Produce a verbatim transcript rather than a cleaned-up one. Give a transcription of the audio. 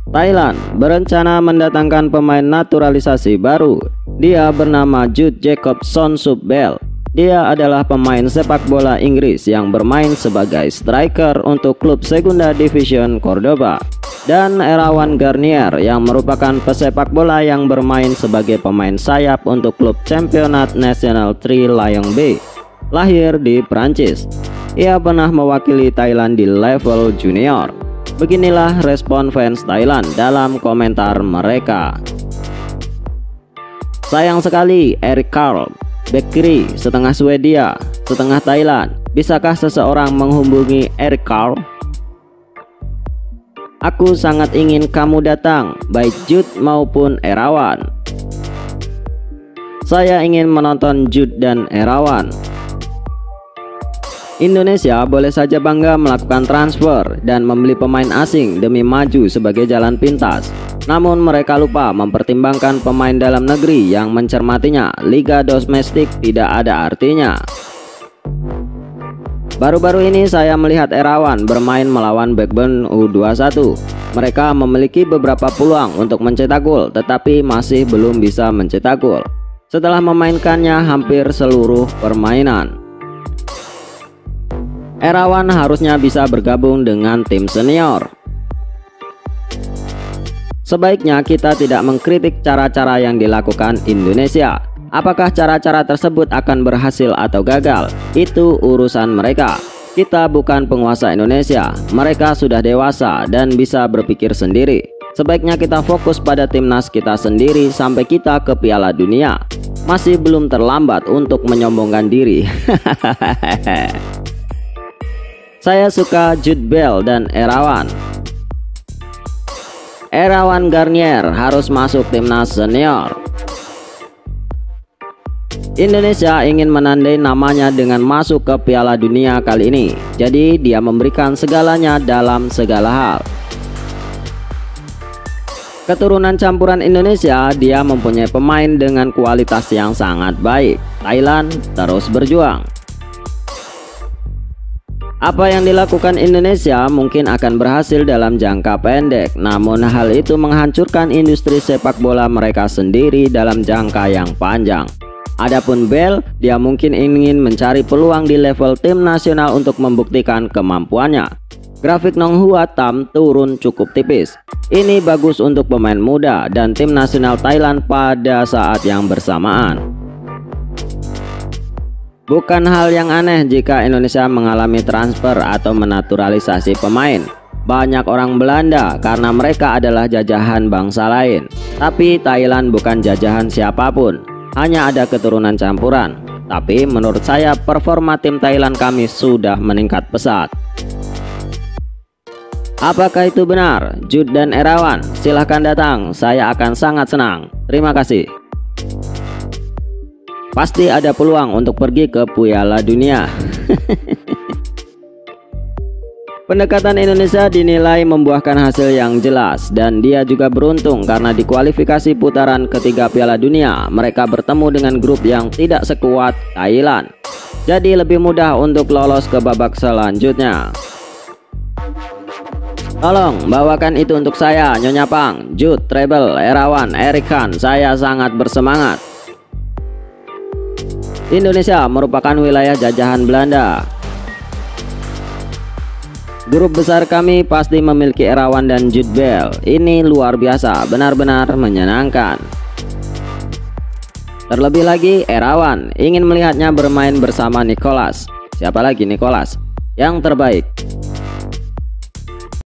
Thailand berencana mendatangkan pemain naturalisasi baru. Dia bernama Jude Jacob Sonsubbel. Dia adalah pemain sepak bola Inggris yang bermain sebagai striker untuk klub Segunda Division Cordoba. Dan Erawan Garnier yang merupakan pesepak bola yang bermain sebagai pemain sayap untuk klub Championnat National Tri Lions B. Lahir di Prancis. Ia pernah mewakili Thailand di level junior. Beginilah respon fans Thailand dalam komentar mereka. Sayang sekali Erik Karl, bek kiri setengah Swedia, setengah Thailand. Bisakah seseorang menghubungi Erik Karl? Aku sangat ingin kamu datang, baik Jude maupun Erawan. Saya ingin menonton Jude dan Erawan. Indonesia boleh saja bangga melakukan transfer dan membeli pemain asing demi maju sebagai jalan pintas. Namun mereka lupa mempertimbangkan pemain dalam negeri yang mencermatinya. Liga domestik tidak ada artinya. Baru-baru ini saya melihat Erawan bermain melawan Blackburn U dua puluh satu. Mereka memiliki beberapa peluang untuk mencetak gol, tetapi masih belum bisa mencetak gol setelah memainkannya hampir seluruh permainan. Erawan harusnya bisa bergabung dengan tim senior. Sebaiknya kita tidak mengkritik cara-cara yang dilakukan Indonesia. Apakah cara-cara tersebut akan berhasil atau gagal? Itu urusan mereka. Kita bukan penguasa Indonesia. Mereka sudah dewasa dan bisa berpikir sendiri. Sebaiknya kita fokus pada timnas kita sendiri sampai kita ke Piala Dunia. Masih belum terlambat untuk menyombongkan diri. Saya suka Jude Bell dan Erawan. Erawan Garnier harus masuk timnas senior. Indonesia ingin menandai namanya dengan masuk ke Piala Dunia kali ini. Jadi dia memberikan segalanya dalam segala hal. Keturunan campuran Indonesia, dia mempunyai pemain dengan kualitas yang sangat baik. Thailand terus berjuang. Apa yang dilakukan Indonesia mungkin akan berhasil dalam jangka pendek, namun hal itu menghancurkan industri sepak bola mereka sendiri dalam jangka yang panjang. Adapun Bell, dia mungkin ingin mencari peluang di level tim nasional untuk membuktikan kemampuannya. Grafik Nong Hua Tam turun cukup tipis. Ini bagus untuk pemain muda dan tim nasional Thailand pada saat yang bersamaan. Bukan hal yang aneh jika Indonesia mengalami transfer atau menaturalisasi pemain. Banyak orang Belanda karena mereka adalah jajahan bangsa lain. Tapi Thailand bukan jajahan siapapun, hanya ada keturunan campuran. Tapi menurut saya performa tim Thailand kami sudah meningkat pesat. Apakah itu benar? Jude dan Erawan, silahkan datang, saya akan sangat senang. Terima kasih. Pasti ada peluang untuk pergi ke Piala Dunia. Pendekatan Indonesia dinilai membuahkan hasil yang jelas, dan dia juga beruntung karena di kualifikasi putaran ketiga Piala Dunia mereka bertemu dengan grup yang tidak sekuat Thailand. Jadi lebih mudah untuk lolos ke babak selanjutnya. Tolong bawakan itu untuk saya, Nyonya Pang, Jude, Treble, Erawan, Erik Khan. Saya sangat bersemangat. Indonesia merupakan wilayah jajahan Belanda. Grup besar kami pasti memiliki Erawan dan Jude Bell. Ini luar biasa, benar-benar menyenangkan. Terlebih lagi Erawan ingin melihatnya bermain bersama Nicholas. Siapa lagi Nicholas? Yang terbaik.